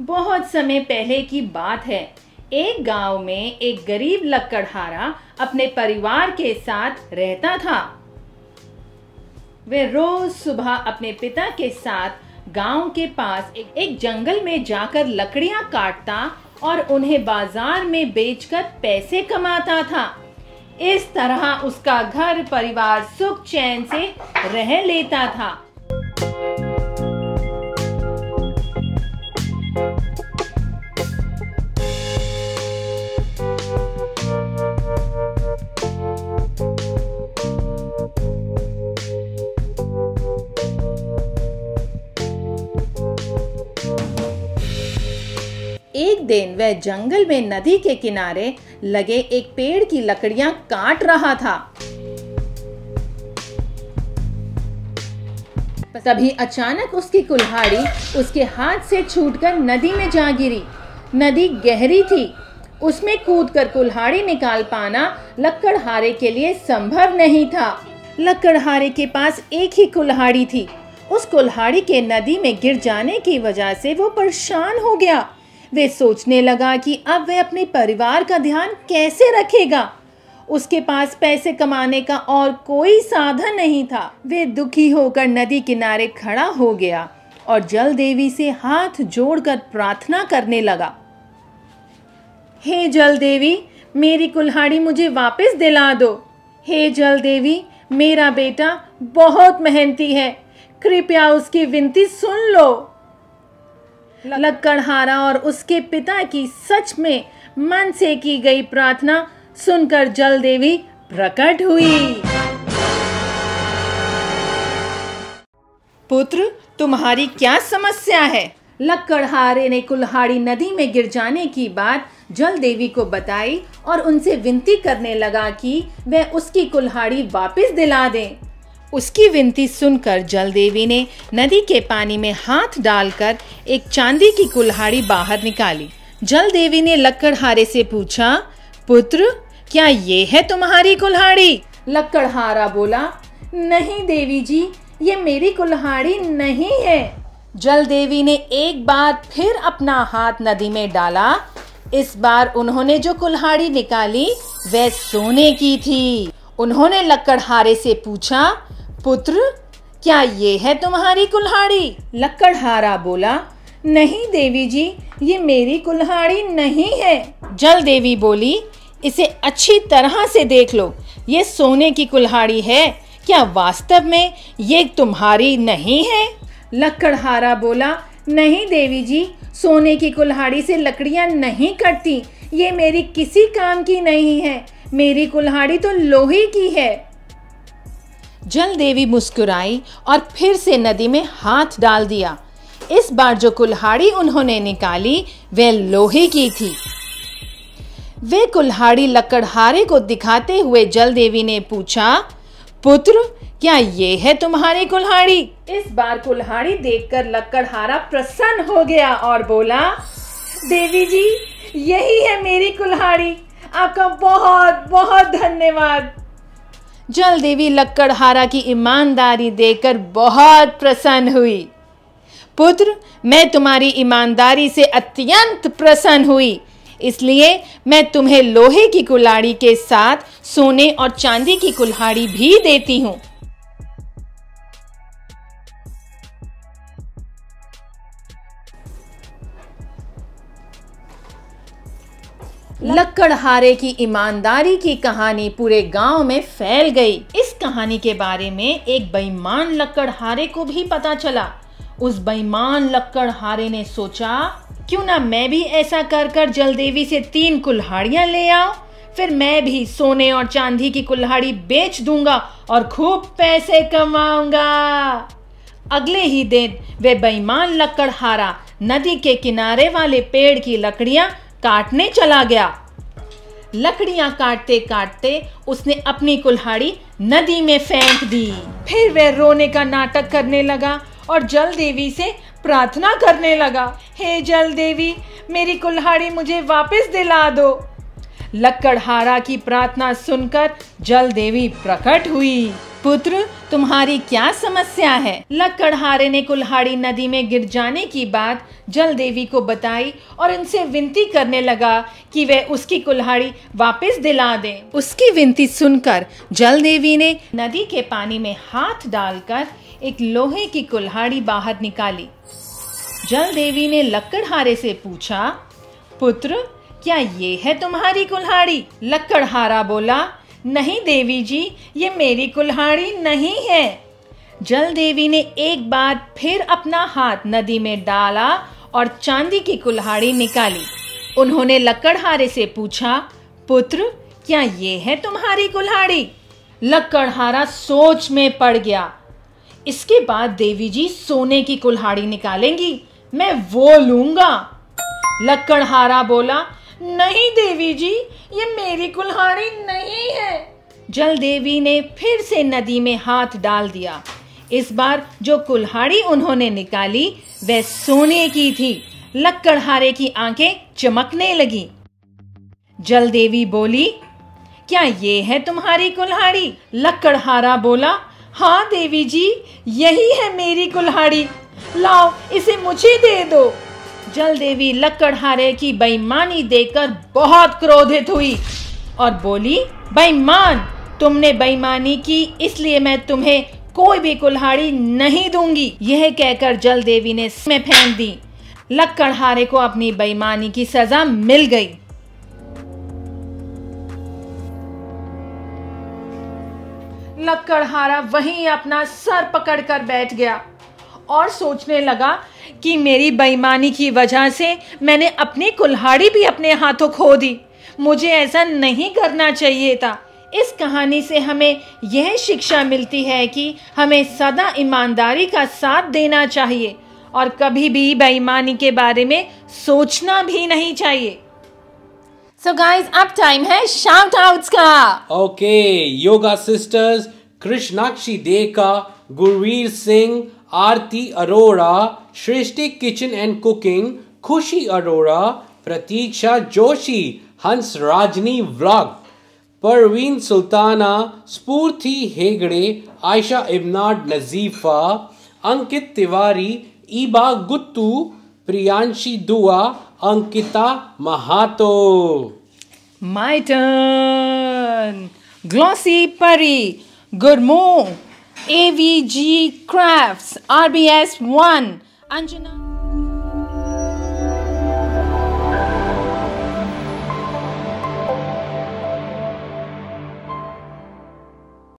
बहुत समय पहले की बात है। एक गांव में एक गरीब लकड़हारा अपने परिवार के साथ रहता था। वे रोज सुबह अपने पिता के साथ गांव के पास एक जंगल में जाकर लकड़ियां काटता और उन्हें बाजार में बेचकर पैसे कमाता था। इस तरह उसका घर परिवार सुख चैन से रह लेता था। एक दिन वह जंगल में नदी के किनारे लगे एक पेड़ की लकड़ियां काट रहा था। तभी अचानक उसकी कुल्हाड़ी उसके हाथ से छूटकर नदी में जा गिरी। नदी गहरी थी, उसमें कूदकर कुल्हाड़ी निकाल पाना लकड़हारे के लिए संभव नहीं था। लकड़हारे के पास एक ही कुल्हाड़ी थी। उस कुल्हाड़ी के नदी में गिर जाने की वजह से वो परेशान हो गया। वे सोचने लगा कि अब वह अपने परिवार का ध्यान कैसे रखेगा। उसके पास पैसे कमाने का और कोई साधन नहीं था। वे दुखी होकर नदी किनारे खड़ा हो गया और जल देवी से हाथ जोड़कर प्रार्थना करने लगा। हे जल देवी, मेरी कुल्हाड़ी मुझे वापस दिला दो। हे जल देवी, मेरा बेटा बहुत मेहनती है, कृपया उसकी विनती सुन लो। लकड़हारा और उसके पिता की सच में मन से की गई प्रार्थना सुनकर जल देवी प्रकट हुई। पुत्र, तुम्हारी क्या समस्या है? लकड़हारे ने कुल्हाड़ी नदी में गिर जाने की बात जल देवी को बताई और उनसे विनती करने लगा कि वह उसकी कुल्हाड़ी वापस दिला दें। उसकी विनती सुनकर जल देवी ने नदी के पानी में हाथ डालकर एक चांदी की कुल्हाड़ी बाहर निकाली। जल देवी ने लकड़हारे से पूछा, पुत्र, क्या ये है तुम्हारी कुल्हाड़ी? लकड़हारा बोला, नहीं देवी जी, ये मेरी कुल्हाड़ी नहीं है। जल देवी ने एक बार फिर अपना हाथ नदी में डाला। इस बार उन्होंने जो कुल्हाड़ी निकाली वह सोने की थी। उन्होंने लकड़हारे से पूछा, पुत्र, क्या ये है तुम्हारी कुल्हाड़ी? लकड़हारा बोला, नहीं देवी जी, ये मेरी कुल्हाड़ी नहीं है। जल देवी बोली, इसे अच्छी तरह से देख लो, ये सोने की कुल्हाड़ी है। क्या वास्तव में ये तुम्हारी नहीं है? लकड़हारा बोला, नहीं देवी जी, सोने की कुल्हाड़ी से लकड़ियां नहीं कटती। ये मेरी किसी काम की नहीं है, मेरी कुल्हाड़ी तो लोहे की है। जल देवी मुस्कुराई और फिर से नदी में हाथ डाल दिया। इस बार जो कुल्हाड़ी उन्होंने निकाली वह लोहे की थी। वे कुल्हाड़ी लकड़हारे को दिखाते हुए जल देवी ने पूछा, पुत्र, क्या ये है तुम्हारी कुल्हाड़ी? इस बार कुल्हाड़ी देखकर लकड़हारा प्रसन्न हो गया और बोला, देवी जी, यही है मेरी कुल्हाड़ी, आपका बहुत बहुत धन्यवाद। जल देवी लकड़हारा की ईमानदारी देखकर बहुत प्रसन्न हुई। पुत्र, मैं तुम्हारी ईमानदारी से अत्यंत प्रसन्न हुई, इसलिए मैं तुम्हें लोहे की कुल्हाड़ी के साथ सोने और चांदी की कुल्हाड़ी भी देती हूँ। लकड़हारे की ईमानदारी की कहानी पूरे गांव में फैल गई। इस कहानी के बारे में एक बेईमान लकड़हारे को भी पता चला। उस बेईमान लकड़हारे ने सोचा, क्यों ना मैं भी ऐसा कर कर जल देवी से 3 कुल्हाड़ियां ले आऊं, फिर मैं भी सोने और चांदी की कुल्हाड़ी बेच दूंगा और खूब पैसे कमाऊंगा। अगले ही दिन वे बेईमान लकड़हारा नदी के किनारे वाले पेड़ की लकड़ियां काटने चला गया। लकड़ियां काटते काटते उसने अपनी कुल्हाड़ी नदी में फेंक दी। फिर वह रोने का नाटक करने लगा और जल देवी से प्रार्थना करने लगा, हे जल देवी, मेरी कुल्हाड़ी मुझे वापस दिला दो। लकड़हारा की प्रार्थना सुनकर जल देवी प्रकट हुई। पुत्र, तुम्हारी क्या समस्या है? लकड़हारे ने कुल्हाड़ी नदी में गिर जाने की बात जल देवी को बताई और उनसे विनती करने लगा कि वे उसकी कुल्हाड़ी वापस दिला दें। उसकी विनती सुनकर जल देवी ने नदी के पानी में हाथ डालकर एक लोहे की कुल्हाड़ी बाहर निकाली। जल देवी ने लकड़हारे से पूछा, पुत्र, क्या ये है तुम्हारी कुल्हाड़ी? लकड़हारा बोला, नहीं देवी जी, ये मेरी कुल्हाड़ी नहीं है। जल देवी ने एक बार फिर अपना हाथ नदी में डाला और चांदी की कुल्हाड़ी निकाली। उन्होंने लकड़हारे से पूछा, पुत्र, क्या ये है तुम्हारी कुल्हाड़ी? लकड़हारा सोच में पड़ गया। इसके बाद देवी जी सोने की कुल्हाड़ी निकालेंगी, मैं वो लूंगा। लकड़हारा बोला, नहीं देवी जी, ये मेरी कुल्हाड़ी नहीं है। जल देवी ने फिर से नदी में हाथ डाल दिया। इस बार जो कुल्हाड़ी उन्होंने निकाली वह सोने की थी। लकड़हारे की आंखें चमकने लगी। जल देवी बोली, क्या ये है तुम्हारी कुल्हाड़ी? लकड़हारा बोला, हाँ देवी जी, यही है मेरी कुल्हाड़ी, लाओ इसे मुझे दे दो। जल देवी लकड़हारे की बेईमानी देखकर बहुत क्रोधित हुई और बोली, बेईमान, तुमने बेईमानी की, इसलिए मैं तुम्हें कोई भी कुल्हाड़ी नहीं दूंगी। यह कहकर जल देवी ने में फेंक दी। लकड़हारे को अपनी बेईमानी की सजा मिल गई। लकड़हारा वहीं अपना सर पकड़कर बैठ गया और सोचने लगा कि मेरी बेईमानी की वजह से मैंने अपनी कुल्हाड़ी भी अपने हाथों खो दी। मुझे ऐसा नहीं करना चाहिए था। इस कहानी से हमें यह शिक्षा मिलती है कि हमें सदा ईमानदारी का साथ देना चाहिए और कभी भी बेईमानी के बारे में सोचना भी नहीं चाहिए। So guys, अब टाइम है शाउट आउट्स का। Okay, yoga sisters Krishnakshi Deka, Gurveer Singh, Aarti Arora, Srishti kitchen and cooking, Khushi Arora, प्रतीक्षा जोशी, हंस राजनी व्लॉग, परवीन सुल्ताना, स्फूर्ति हेगड़े, आयशा इब्नाड नजीफा, अंकित तिवारी, ईबा गुत्तू, Priyanshi Dua, Ankita Mahato. My turn. Glossy Pari, गुरमो, AVG Crafts, RBS1, Anjana।